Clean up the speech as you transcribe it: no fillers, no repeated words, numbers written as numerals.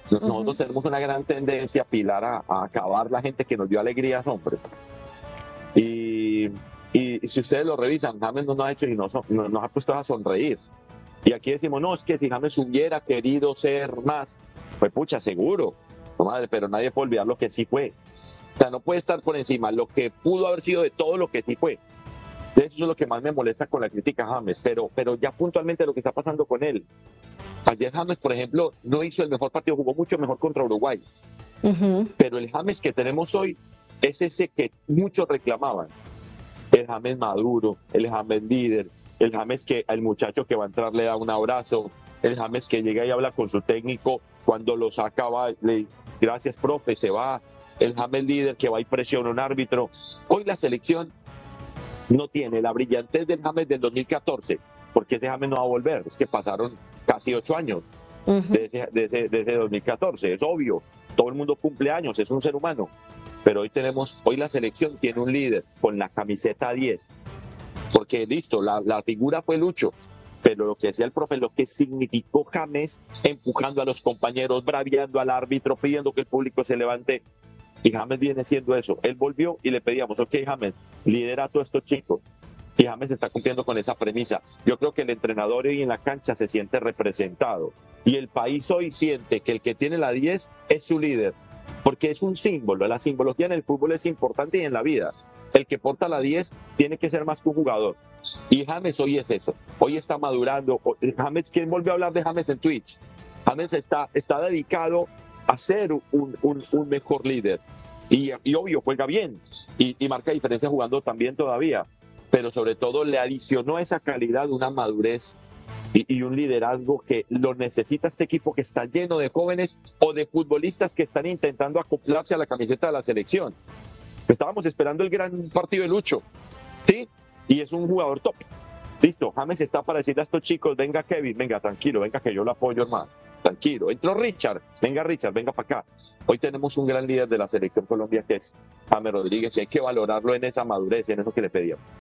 Nosotros tenemos una gran tendencia, Pilar, a acabar la gente que nos dio alegrías, hombre. Y, y si ustedes lo revisan, James no nos ha hecho y nos ha puesto a sonreír. Y aquí decimos, no, es que si James hubiera querido ser más, pues pucha, seguro, no, madre, pero nadie puede olvidar lo que sí fue. O sea, no puede estar por encima lo que pudo haber sido de todo lo que sí fue. Eso es lo que más me molesta con la crítica a James, pero ya puntualmente lo que está pasando con él. Ayer James, por ejemplo, no hizo el mejor partido, jugó mucho mejor contra Uruguay. Pero el James que tenemos hoy es ese que muchos reclamaban. El James maduro, el James líder, el James que al muchacho que va a entrar le da un abrazo, el James que llega y habla con su técnico, cuando lo saca va, le dice, gracias profe, se va, el James líder que va y presiona a un árbitro. Hoy la selección no tiene la brillantez del James del 2014, porque ese James no va a volver, es que pasaron casi 8 años de ese 2014, es obvio, todo el mundo cumple años, es un ser humano, pero hoy la selección tiene un líder con la camiseta 10, porque listo, la figura fue Lucho, pero lo que decía el profe, lo que significó James empujando a los compañeros, braviando al árbitro, pidiendo que el público se levante, y James viene siendo eso. Él volvió y le pedíamos, ok James, lidera a todos estos chicos. Y James está cumpliendo con esa premisa. Yo creo que el entrenador hoy en la cancha se siente representado. Y el país hoy siente que el que tiene la 10 es su líder. Porque es un símbolo. La simbología en el fútbol es importante y en la vida. El que porta la 10 tiene que ser más que un jugador. Y James hoy es eso. Hoy está madurando. James, ¿quién volvió a hablar de James en Twitch? James está dedicado a ser un mejor líder. Y obvio, juega bien y marca diferencia jugando también todavía, pero sobre todo le adicionó esa calidad, una madurez y un liderazgo que lo necesita este equipo que está lleno de jóvenes o de futbolistas que están intentando acoplarse a la camiseta de la selección. Estábamos esperando el gran partido de Lucho, ¿sí? Y es un jugador top. Listo, James está para decirle a estos chicos, venga Kevin, venga tranquilo, venga que yo lo apoyo, hermano. Tranquilo, entró Richard, venga para acá. Hoy tenemos un gran líder de la selección Colombia que es James Rodríguez y hay que valorarlo en esa madurez y en eso que le pedíamos.